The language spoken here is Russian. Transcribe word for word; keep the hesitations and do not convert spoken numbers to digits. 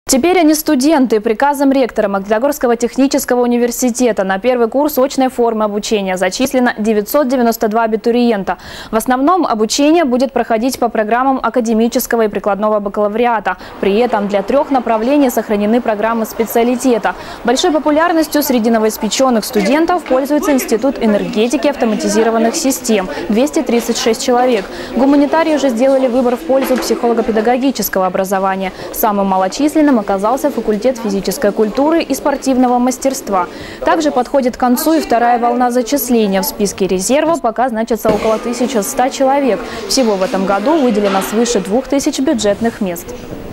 Теперь они студенты. Приказом ректора Магнитогорского технического университета на первый курс очной формы обучения зачислено девятьсот девяносто два абитуриента. В основном обучение будет проходить по программам академического и прикладного бакалавриата. При этом для трех направлений сохранены программы специалитета. Большой популярностью среди новоиспеченных студентов пользуется Институт энергетики и автоматизированных систем – двести тридцать шесть человек. Гуманитарии же сделали выбор в пользу психолого-педагогического образования. Самым малочисленным оказался факультет физической культуры и спортивного мастерства. Также подходит к концу и вторая волна зачисления. В списке резерва пока значится около тысячи ста человек. Всего в этом году выделено свыше двух тысяч бюджетных мест.